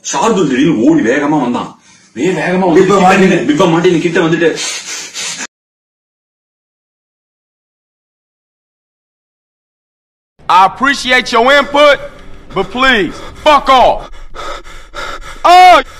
ஷார்துல் திடீர்னு ஓடி வேகமா வந்தான். வேகமா பிப்ப மாட்டி கிட்ட வந்துட்டு I appreciate your input, but please, fuck off. Oh!